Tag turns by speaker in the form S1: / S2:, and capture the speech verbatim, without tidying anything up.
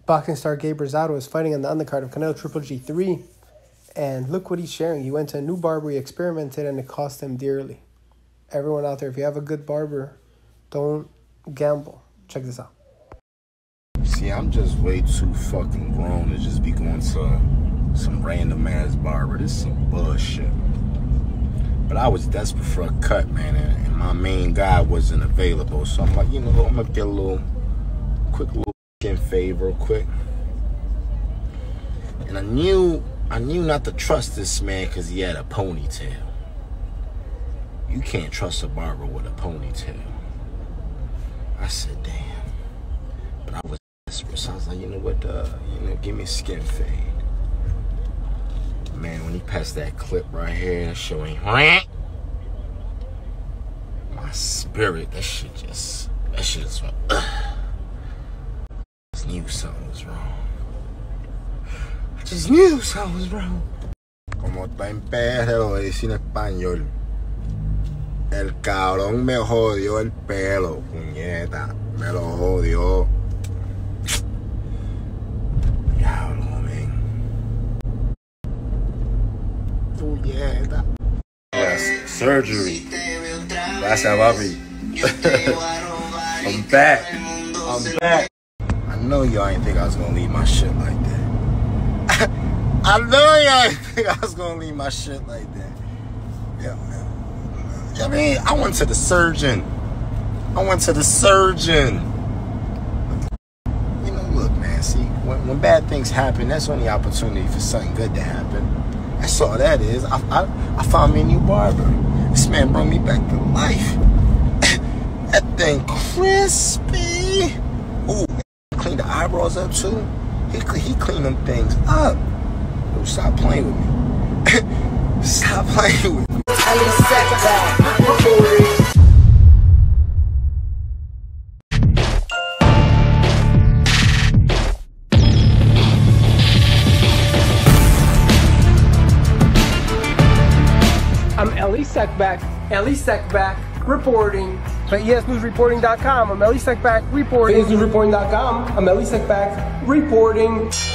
S1: Boxing star Gabe Rosado is fighting on the undercard of Canelo Triple G three. And look what he's sharing. He went to a new barber, he experimented, and it cost him dearly. Everyone out there, if you have a good barber, don't gamble. Check this out.
S2: See, I'm just way too fucking grown to just be going to some random ass barber. This is some bullshit. But I was desperate for a cut, man, and, and my main guy wasn't available. So I'm like, you know, I'm gonna get a little, quick little skin fade real quick. And I knew, I knew not to trust this man because he had a ponytail. You can't trust a barber with a ponytail. I said, damn. But I was desperate, so I was like, you know what, uh, you know, give me a skin fade. Man, when he passed that clip right here, showing my spirit, that shit just, that shit just went, ugh. I just knew something was wrong. I just knew something was wrong. Como está en P R, lo dice en español. El cabrón me jodió el pelo, puñeta. Me lo jodió. Diablo, man. Puñeta. Yes, surgery. That's how I be. I'm back. I'm back. I know y'all ain't think I was gonna leave my shit like that. I know y'all ain't think I was gonna leave my shit like that. Yeah, man. I mean, I went to the surgeon. I went to the surgeon. You know, look, man, see, when, when bad things happen, that's only opportunity for something good to happen. That's all that is. I, I, I found me a new barber. This man brought me back to life. That thing crispy. Ooh, he cleaned the eyebrows up, too. He, he cleaned them things up. Ooh, stop playing with me. Stop playing with me.
S1: I'm Ellie Seckback, Ellie Seckback, reporting for E S News Reporting dot com. I'm Ellie Seckback, reporting. E S News Reporting dot com. I'm Ellie Seckback, reporting.